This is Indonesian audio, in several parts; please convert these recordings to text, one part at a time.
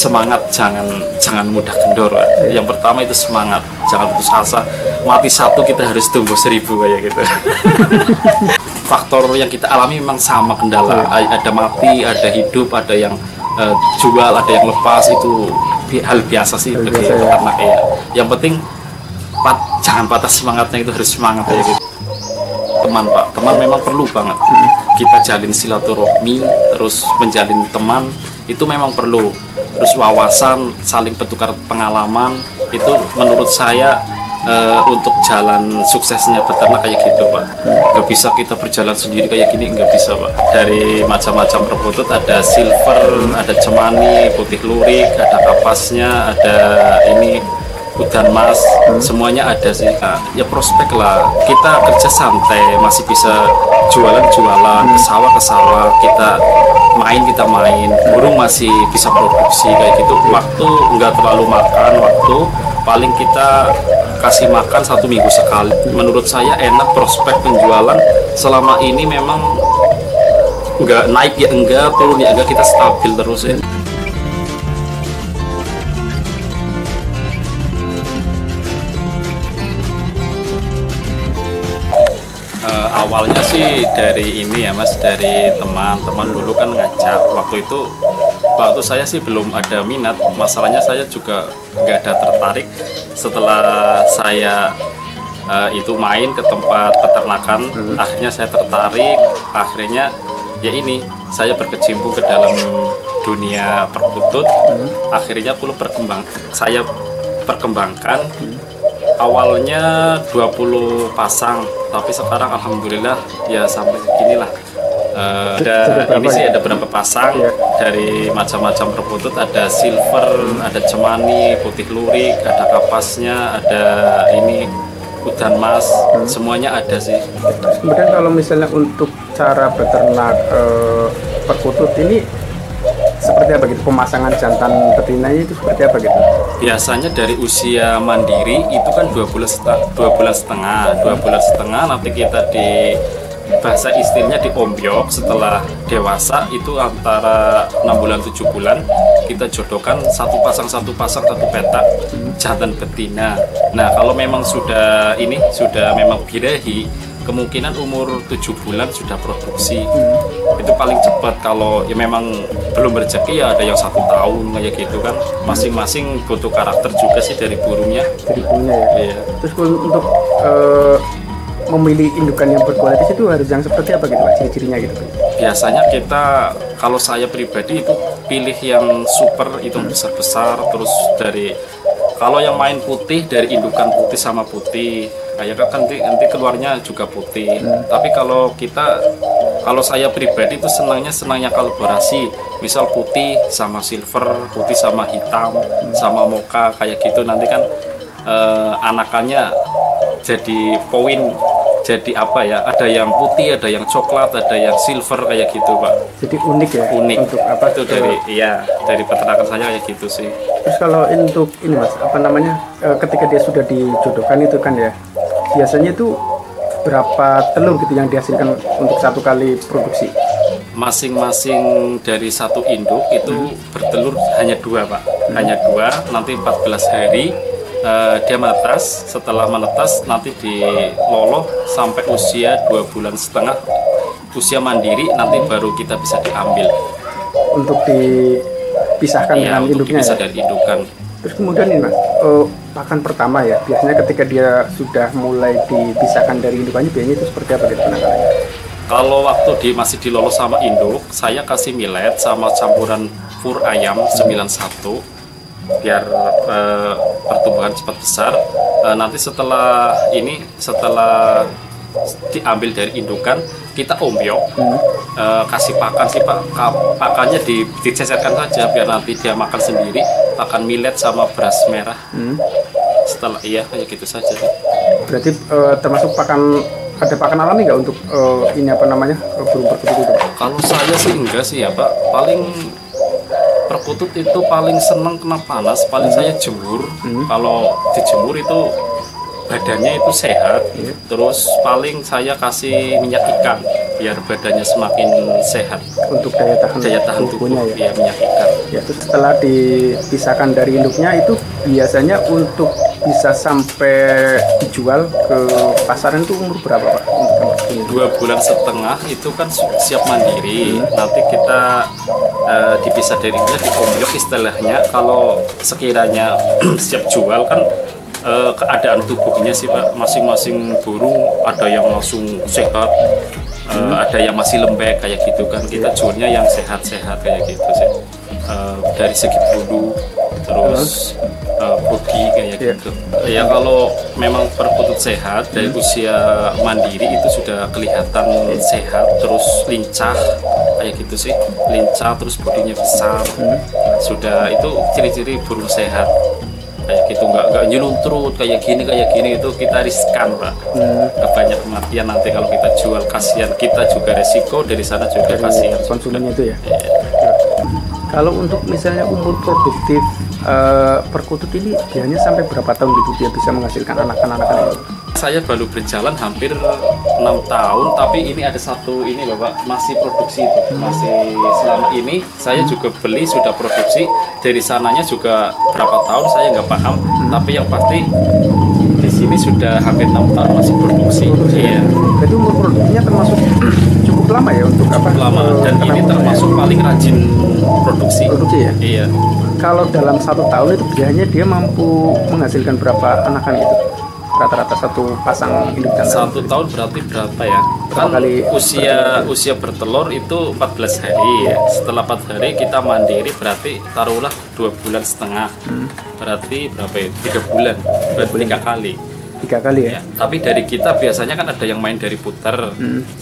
semangat, jangan mudah kendor. Yang pertama itu semangat, jangan putus asa. Mati satu kita harus tumbuh 1000 kayak gitu. Faktor yang kita alami memang sama kendala. Ada mati, ada hidup, ada yang jual, ada yang lepas, itu hal biasa sih bagi peternak ya. Yang penting jangan patah semangatnya, itu harus semangat kayak gitu. Teman Pak, teman memang perlu banget. Kita jalin silaturahmi, terus menjalin teman itu memang perlu. Terus wawasan, saling bertukar pengalaman, itu menurut saya untuk jalan suksesnya peternak kayak gitu Pak. Nggak bisa kita berjalan sendiri kayak gini, nggak bisa Pak. Dari macam-macam perkutut, ada silver, ada cemani, putih lurik, ada kapasnya, ada ini udan mas, semuanya ada sih. Nah, ya prospek lah, kita kerja santai, masih bisa jualan ke sawah, kita main, burung masih bisa produksi kayak gitu. Waktu nggak terlalu makan, waktu paling kita kasih makan 1 minggu sekali. Menurut saya enak, prospek penjualan selama ini memang nggak naik ya enggak, turun ya enggak, kita stabil terus ya. Awalnya sih dari ini ya Mas, dari teman-teman dulu kan ngajak. Waktu saya sih belum ada minat, masalahnya saya juga nggak ada tertarik. Setelah saya itu main ke tempat peternakan, akhirnya saya tertarik, akhirnya ya ini saya berkecimpung ke dalam dunia perkutut. Akhirnya saya perkembangkan. Awalnya 20 pasang, tapi sekarang alhamdulillah ya sampai seginilah. Ini sih ada berapa pasang dari macam-macam perkutut, ada silver, ada cemani, putih lurik, ada kapasnya, ada ini udan mas, semuanya ada sih. Kemudian kalau misalnya untuk cara beternak perkutut ini seperti apa gitu, pemasangan jantan betinanya itu seperti apa gitu? Biasanya dari usia mandiri itu kan 2 bulan setengah, nanti kita di bahasa istilahnya diombyok. Setelah dewasa itu antara 6 bulan 7 bulan kita jodohkan satu pasang satu petak jantan betina. Nah kalau memang sudah memang birahi, kemungkinan umur 7 bulan sudah produksi. Itu paling cepat. Kalau ya memang belum rezeki ya ada yang 1 tahun kayak gitu kan. Masing-masing butuh karakter juga sih dari burungnya. Ya. Iya. Terus untuk memilih indukan yang berkualitas itu harus yang seperti apa gitu Pak, ciri-cirinya gitu? Biasanya kalau saya pribadi itu pilih yang super, itu besar-besar. Terus kalau yang main putih, dari indukan putih sama putih, kayak kan nanti keluarnya juga putih. Tapi kalau saya pribadi itu senangnya kolaborasi, misal putih sama silver, putih sama hitam, sama mocha kayak gitu. Nanti kan anakannya jadi poin, jadi apa ya, ada yang putih, ada yang coklat, ada yang silver kayak gitu Pak. Jadi unik ya? Unik. Untuk apa? Itu dari peternakan saya kayak gitu sih. Terus kalau untuk ini Mas, ketika dia sudah dijodohkan itu kan ya, biasanya itu berapa telur gitu yang dihasilkan untuk 1 kali produksi? Masing-masing dari 1 induk itu bertelur hanya 2 Pak. Hanya 2, nanti 14 hari dia menetas. Setelah menetas nanti diloloh sampai usia 2 bulan setengah, usia mandiri, nanti baru kita bisa diambil untuk dipisahkan dengan induknya dipisah ya? dari indukan. Terus kemudian ini Mas, pakan pertama ya, biasanya ketika dia sudah mulai dipisahkan dari indukannya, biasanya itu seperti apa gitu penanganannya? Kalau waktu masih diloloh sama induk, saya kasih millet sama campuran fur ayam 91 biar pertumbuhan cepat besar. Nanti setelah diambil dari indukan, kita ombyok, kasih pakan sih Pak. Pakannya dicecerkan saja biar nanti dia makan sendiri, pakan millet sama beras merah. Setelah kayak gitu saja sih. Berarti termasuk ada pakan alami nggak untuk burung perkutut itu? Kalau saya sih enggak sih ya Pak. Paling perkutut itu paling seneng kena panas, paling saya jemur. Kalau dijemur itu badannya itu sehat. Terus paling saya kasih minyak ikan biar badannya semakin sehat. Untuk daya tahan tubuh ya? Minyak ikan. Ya, terus setelah dipisahkan dari induknya itu biasanya untuk bisa sampai dijual ke pasaran itu umur berapa Pak? Untuk 2,5 bulan itu kan siap mandiri. Nanti kita dipisah dari induknya, dikomyok istilahnya. Kalau sekiranya siap jual kan keadaan tubuhnya sih Pak, masing-masing burung ada yang langsung sehat, ada yang masih lembek kayak gitu kan. Kita jualnya yang sehat-sehat kayak gitu sih. Dari segi bulu terus bodi kayak gitu. Ya kalau memang perkutut sehat dari usia mandiri itu sudah kelihatan sehat, terus lincah kayak gitu sih, lincah terus bodinya besar. Sudah itu ciri-ciri burung sehat kayak gitu, nggak nyeluntrut kayak gini itu kita riskan Pak. Banyak kematian nanti kalau kita jual, kasihan kita juga resiko, dari sana juga kasihan konsumennya itu ya. Kalau untuk misalnya umur produktif perkutut ini biasanya sampai berapa tahun gitu dia bisa menghasilkan anakan-anakan ini? Saya baru berjalan hampir 6 tahun, tapi ini ada satu ini loh Pak, masih produksi itu. Masih selama ini saya juga beli sudah produksi, dari sananya juga berapa tahun saya nggak paham, tapi yang pasti di sini sudah hampir 6 tahun masih produksi. Iya. Jadi umur produksinya termasuk cukup lama ya untuk apa? Lama, dan ini termasuk paling rajin produksi. Produksi ya? Iya. Kalau dalam 1 tahun itu biasanya dia mampu menghasilkan berapa anakan itu? Rata-rata satu pasang induk jantan. 1 tahun berarti berapa ya? Kan kali usia bertelur itu 14 hari ya. Setelah 4 hari kita mandiri, berarti taruhlah 2,5 bulan. Berarti berapa ya? 3 bulan. Berarti 3 kali. 3 kali ya? Tapi dari kita biasanya kan ada yang main dari puter.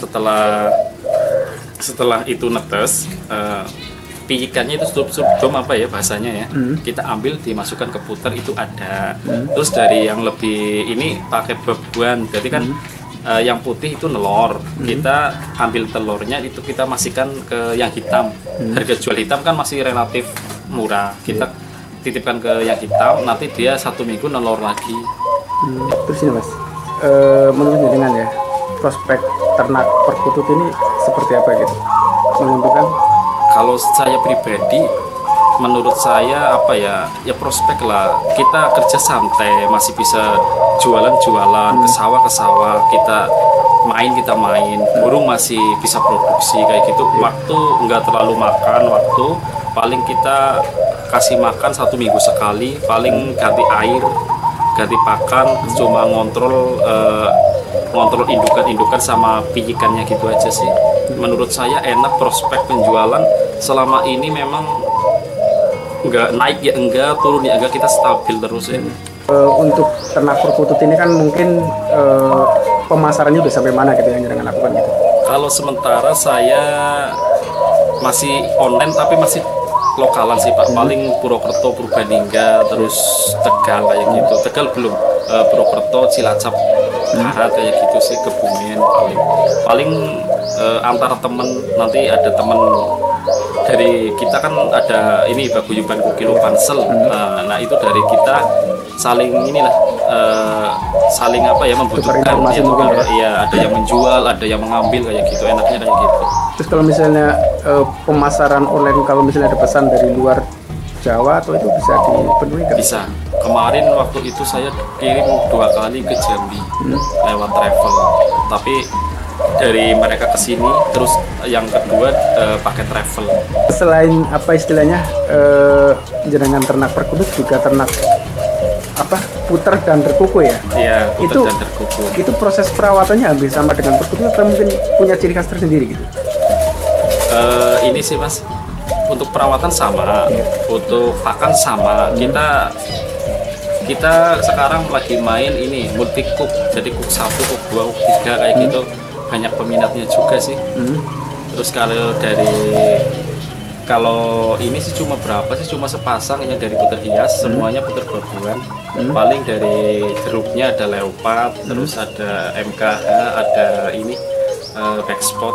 Setelah itu netes, pijikannya itu subdom apa ya bahasanya ya, kita ambil dimasukkan ke puter itu ada. Terus dari yang lebih ini pakai bebuan, berarti kan yang putih itu nelor, kita ambil telurnya itu kita masukkan ke yang hitam. Harga jual hitam kan masih relatif murah, kita titipkan ke yang hitam, nanti dia 1 minggu nelor lagi. Terus ini Mas, menurut dengan ya prospek ternak perkutut ini seperti apa gitu? Menguntungkan? Kalau saya pribadi, menurut saya apa ya prospek lah. Kita kerja santai, masih bisa jualan-jualan, ke sawah, kita main, burung masih bisa produksi kayak gitu. Waktu nggak terlalu makan waktu, paling kita kasih makan 1 minggu sekali, paling ganti air, ganti pakan, cuma ngontrol indukan sama pijikannya gitu aja sih. Menurut saya enak, prospek penjualan selama ini memang nggak naik ya enggak, turun ya enggak, kita stabil terus ya. Untuk ternak perkutut ini kan mungkin pemasarannya udah sampai mana gitu yang jangan lakukan gitu? Kalau sementara saya masih online tapi masih lokalan sih Pak, paling Purwokerto, Purbalingga, terus Tegal kayak gitu. Tegal belum, Purwokerto, Cilacap, Karat kayak gitu sih, Kebumen paling antara temen, nanti ada temen dari kita kan ada ini paguyuban Kukilo Pansel, nah itu dari kita saling inilah saling apa ya, membutuhkan ya, iya, ada yang menjual, ada yang mengambil kayak gitu, enaknya kayak gitu. Terus kalau misalnya pemasaran online, kalau misalnya ada pesan dari luar Jawa atau itu bisa dipenuhi kan? Bisa. Kemarin waktu itu saya kirim 2 kali ke Jambi lewat travel, tapi dari mereka ke sini, terus yang kedua pakai travel. Selain apa istilahnya jenengan ternak perkutut juga ternak apa puter dan terkuku ya? Iya, puter itu, dan terkuku. Itu proses perawatannya hampir sama dengan perkutut atau mungkin punya ciri khas tersendiri gitu? Ini sih Mas, untuk perawatan sama, untuk pakan sama. Kita sekarang lagi main ini multi cook, jadi cook 1, cook 2, cook 3 kayak gitu. Banyak peminatnya juga sih. Terus kalau ini sih cuma berapa sih, cuma sepasang yang dari puter hias, semuanya puter babuan. Paling dari jeruknya ada leopard, terus ada MKH, ada ini backspot.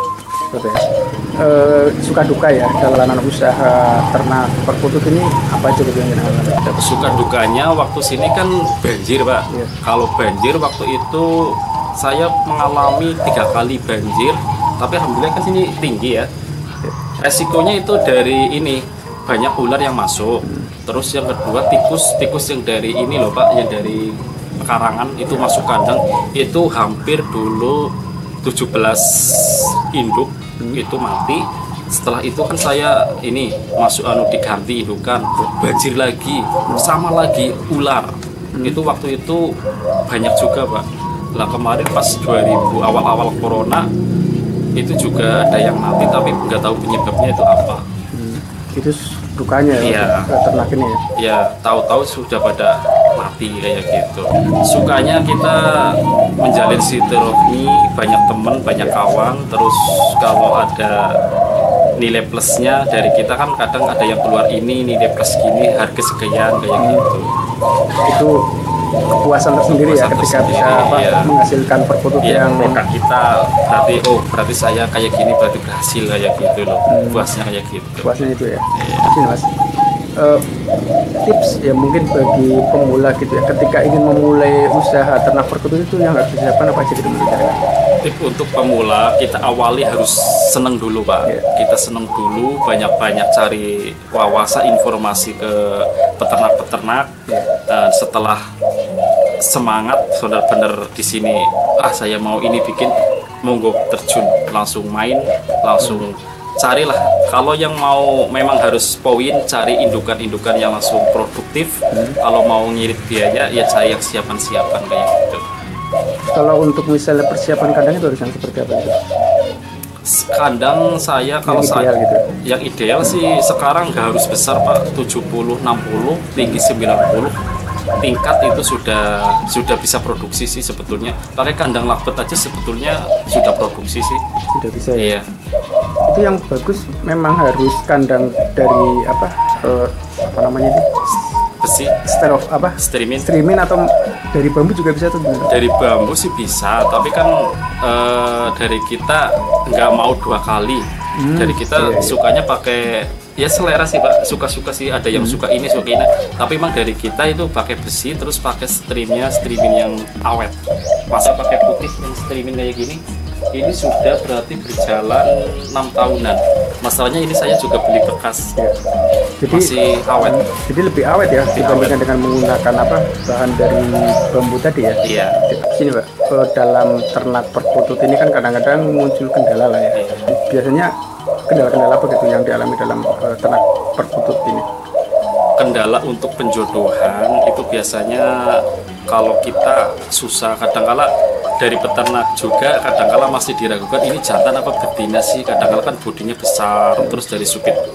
Suka duka ya dalam usaha ternak perkutut ini apa aja gitu yang ada? Suka dukanya waktu sini kan banjir Pak. Kalau banjir waktu itu saya mengalami 3 kali banjir, tapi alhamdulillah kan sini tinggi ya. Resikonya itu dari ini, banyak ular yang masuk. Terus yang kedua tikus yang dari ini loh Pak, yang dari pekarangan itu masuk kandang itu hampir dulu 17 induk itu mati. Setelah itu kan saya ini masuk diganti indukan, banjir lagi, sama lagi ular. Itu waktu itu banyak juga Pak. Lah kemarin pas 2000 awal-awal corona itu juga ada yang mati tapi nggak tahu penyebabnya itu apa. Itu dukanya ya, ternak ini ya. Ya tahu-tahu sudah pada mati kayak gitu. Sukanya kita menjalin silaturahmi, banyak teman, banyak kawan. Terus kalau ada nilai plusnya dari kita kan kadang ada yang keluar ini nilai plus gini harga sekian kayak gitu. Itu kepuasan tersendiri ya ketika bisa menghasilkan perkutut yang produk kita, berarti saya kayak gini berarti berhasil kayak gitu loh. Puasnya kayak gitu. Puasnya itu ya. Ini Mas. Tips ya mungkin bagi pemula gitu ya ketika ingin memulai usaha ternak perkutut itu yang harus disiapkan apa aja gitu menurut Anda? Tip untuk pemula kita awali harus seneng dulu Pak. Kita seneng dulu, banyak-banyak cari wawasan informasi ke peternak-peternak. Setelah semangat benar-benar di sini saya mau ini bikin, monggo terjun langsung main, langsung carilah. Kalau yang mau memang harus poin, cari indukan-indukan yang langsung produktif. Kalau mau ngirit biaya ya cari yang siapan-siapan kayak gitu. Kalau untuk misalnya persiapan kandang itu harus yang seperti apa itu? Kandang saya kalau yang ideal, saya gitu. Yang ideal sih sekarang nggak harus besar Pak, 70-60, tinggi 90. Tingkat itu sudah bisa produksi sih sebetulnya. Pakai kandang lakbet aja sebetulnya sudah produksi sih. Sudah bisa ya. Iya. Itu yang bagus memang harus kandang dari apa namanya itu? Besi. Streaming atau dari bambu juga bisa tuh? Dari bambu sih bisa, tapi kan dari kita nggak mau 2 kali. Dari kita sukanya pakai ya selera sih Pak, suka-suka sih, ada yang suka ini suka ini, tapi emang dari kita itu pakai besi terus pakai streaming yang awet. Masa pakai putih yang streaming kayak gini ini sudah berarti berjalan 6 tahunan. Masalahnya ini saya juga beli bekas ya. Jadi masih awet, jadi lebih awet ya dibandingkan dengan menggunakan bahan dari bambu tadi ya. Iya. Sini Pak, dalam ternak perkutut ini kan kadang-kadang muncul kendala lah ya. Biasanya kendala-kendala apa gitu yang dialami dalam ternak perkutut ini? Kendala untuk penjodohan itu biasanya kalau kita susah, kadang-kala dari peternak juga kadang-kala masih diragukan ini jantan apa betina sih. Kadang-kala kan bodinya besar, terus dari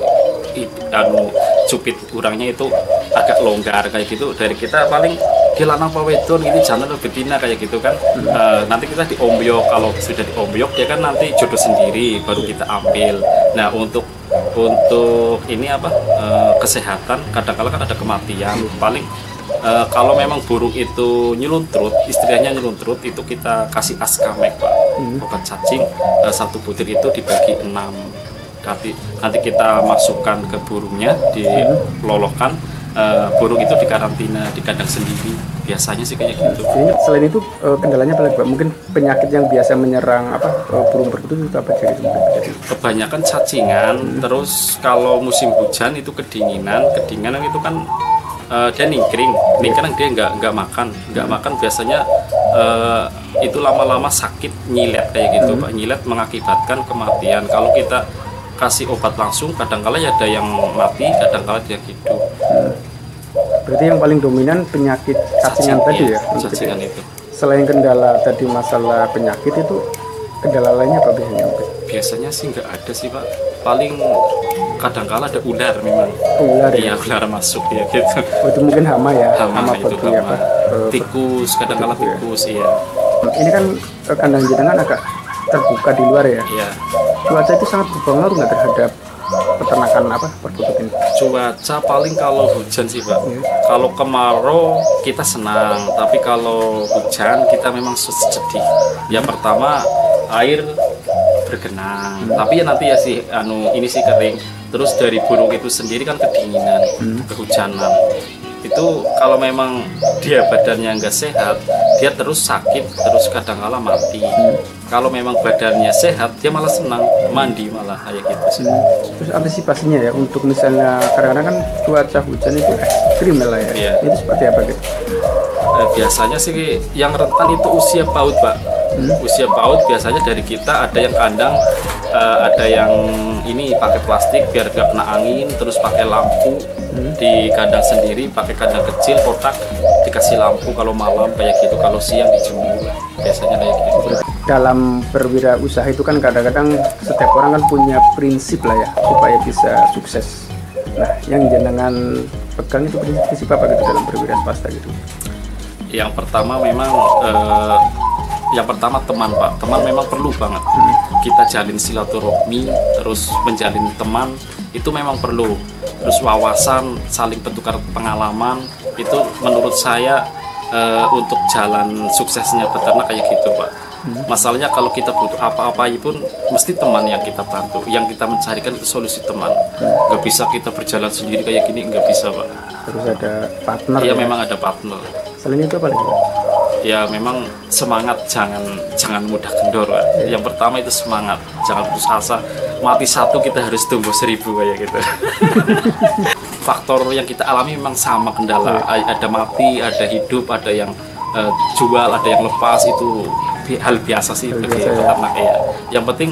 cupit urangnya itu agak longgar kayak gitu. Dari kita paling lanang apa wedon ini jantan atau betina kayak gitu kan. Nanti kita diombyok, kalau sudah diombyok dia kan nanti jodoh sendiri baru kita ambil. Nah untuk ini kesehatan kadang-kala kan ada kematian. Paling kalau memang burung itu nyeluntrut, istilahnya nyeluntrut, itu kita kasih askamek Pak, obat cacing. 1 butir itu dibagi 6. Nanti kita masukkan ke burungnya, dilolokkan. Burung itu dikarantina di kandang sendiri, biasanya sih kayak gitu. Jadi, selain itu kendalanya apa lagi Pak? Mungkin penyakit yang biasa menyerang burung perkutut itu apa jadi? Kebanyakan cacingan. Terus kalau musim hujan itu kedinginan itu kan dia ningkring dia nggak makan biasanya. Itu lama-lama sakit, nyilet kayak gitu Pak. Nyilet mengakibatkan kematian. Kalau kita kasih obat langsung kadang-kala ya ada yang mati, kadang-kala dia hidup. Berarti yang paling dominan penyakit cacingan tadi ya? Cacingan itu. Selain kendala tadi masalah penyakit itu, kendala lainnya apa biasanya? Biasanya sih nggak ada sih Pak. Paling kadang-kala ada ular memang. Ular ya? Iya, ular masuk ya gitu. Oh, itu mungkin hama ya? Hama itu hama. Tikus, kadang-kala tikus ya. Ini kan kandang jenengan agak terbuka di luar ya? Iya. Cuaca itu sangat berpengaruh nggak terhadap peternakan perkutut ini? Cuaca paling kalau hujan sih Pak. Kalau kemarau kita senang, tapi kalau hujan kita memang sedih. Ya pertama air bergenang, tapi ya nanti ya sih ini sih kering. Terus dari burung itu sendiri kan kedinginan, kehujanan. itu kalau memang dia badannya nggak sehat, dia terus sakit, terus kadang-kala mati. Kalau memang badannya sehat, dia malah senang mandi malah kayak gitu sih. Terus antisipasinya ya untuk misalnya kadang-kadang kan cuaca hujan itu ekstrim lah ya. Iya. Itu seperti apa gitu? Biasanya sih yang rentan itu usia PAUD, Pak. Usia PAUD biasanya dari kita ada yang kandang, ada yang ini pakai plastik biar gak kena angin, terus pakai lampu di kandang sendiri, pakai kandang kecil kotak, dikasih lampu kalau malam kayak gitu, kalau siang dijemur biasanya kayak gitu. Dalam berwirausaha itu kan kadang-kadang setiap orang kan punya prinsip lah ya supaya bisa sukses. Nah, yang jenengan pegang itu prinsip apa gitu dalam berwirausaha swasta gitu? Yang pertama memang yang pertama teman, Pak. Teman memang perlu banget. Kita jalin silaturahmi, terus menjalin teman itu memang perlu. Terus wawasan, saling bertukar pengalaman itu menurut saya untuk jalan suksesnya peternak kayak gitu, Pak. Masalahnya kalau kita butuh apa-apa pun mesti teman yang kita bantu, yang kita mencarikan itu solusi teman. Nggak bisa kita berjalan sendiri kayak gini, nggak bisa, Pak. Terus ada partner. Iya, ya? memang ada partner. Selain itu apa lagi? Ya memang semangat, jangan mudah kendor, Pak. Yang pertama itu semangat, jangan putus asa. Mati satu kita harus tumbuh 1000 kayak gitu. Faktor yang kita alami memang sama kendala, ada mati, ada hidup, ada yang jual, ada yang lepas, itu hal biasa sih bagi peternak ya. Yang penting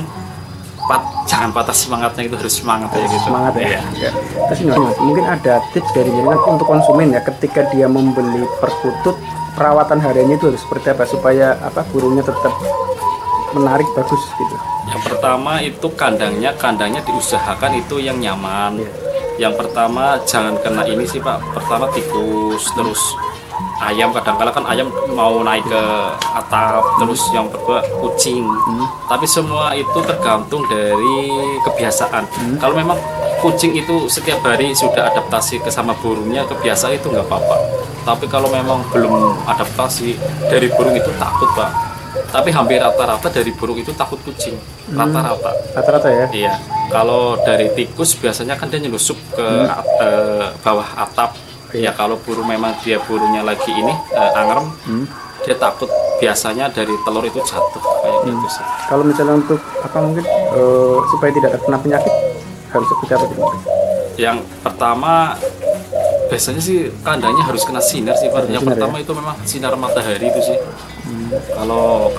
jangan patah semangatnya, itu harus semangat kayak gitu. Semangat ya. Ya. Terus ini Mas, mungkin ada tips dari jenengan untuk konsumen ya ketika dia membeli perkutut, perawatan hariannya itu harus seperti apa supaya burungnya tetap menarik, bagus gitu. Yang pertama itu kandangnya diusahakan itu yang nyaman. Yang pertama jangan kena ini sih, Pak. Pertama tikus, terus ayam, kadang-kala kan ayam mau naik ke atap, terus yang kedua kucing. Tapi semua itu tergantung dari kebiasaan. Kalau memang kucing itu setiap hari sudah adaptasi ke sama burungnya, kebiasaan itu nggak apa-apa. Tapi kalau memang belum adaptasi, dari burung itu takut, Pak. Tapi hampir rata-rata dari burung itu takut kucing, rata-rata. Rata-rata ya? Iya. Kalau dari tikus biasanya kan dia nyelusup ke bawah atap. Ya kalau burung memang dia burungnya lagi ini angrem, dia takut biasanya dari telur itu jatuh kayak gitu sih. Kalau misalnya untuk mungkin supaya tidak terkena penyakit harus seperti apa gitu? Yang pertama biasanya sih kandangnya harus kena sinar sih, Pak. Yang pertama itu memang sinar matahari itu sih. Kalau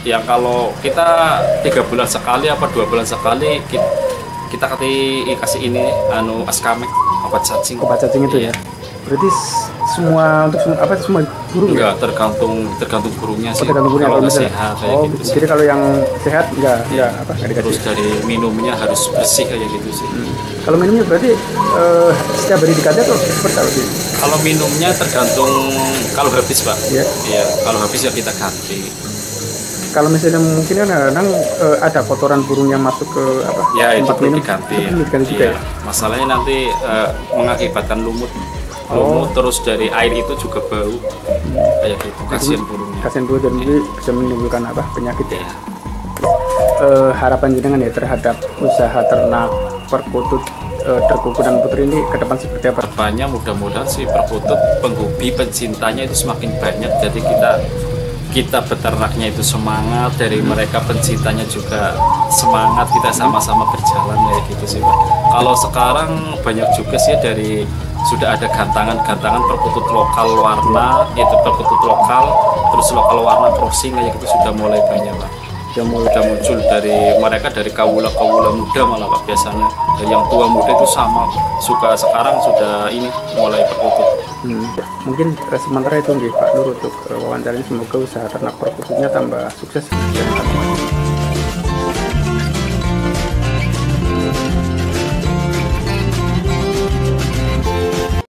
kita 3 bulan sekali apa 2 bulan sekali kita kasih ini Askamek, obat cacing. Obat cacing itu ya. Berarti semua burung enggak, tergantung burungnya sih. Tergantung burungnya kalau sehat kayak gitu sih. Jadi kalau yang sehat enggak dikasih. Terus dari minumnya harus bersih kayak gitu sih. Kalau minumnya berarti setiap hari diganti atau seperti apa sih? Kalau minumnya tergantung, kalau habis, Pak. Iya, kalau habis ya kita ganti. Kalau misalnya mungkin kan kadang ada kotoran burung yang masuk ke ya itu tempat perlu minum, diganti. Diganti juga ya? Masalahnya nanti mengakibatkan lumut, terus dari air itu juga bau kayak gitu, kasihan burungnya. Kasihan burung dan bisa menimbulkan penyakit ya. Harapan jenengan ya terhadap usaha ternak perkutut terkuku dan putri ini ke depan seperti apa? Harapannya mudah-mudahan sih perkutut penghobi pencintanya itu semakin banyak, jadi kita beternaknya itu semangat, dari mereka pencintanya juga semangat, kita sama-sama berjalan kayak gitu sih, Pak. Kalau sekarang banyak juga sih sudah ada gantangan perkutut lokal warna, itu perkutut lokal, terus lokal warna crossing kayak gitu sudah mulai banyak, Pak. Sudah muncul dari kawula muda malah, Pak, biasanya. Dari yang tua muda itu sama sekarang sudah ini mulai perkutut. Mungkin sementara itu Pak Nur untuk wawancara ini, semoga usaha ternak perkututnya tambah sukses.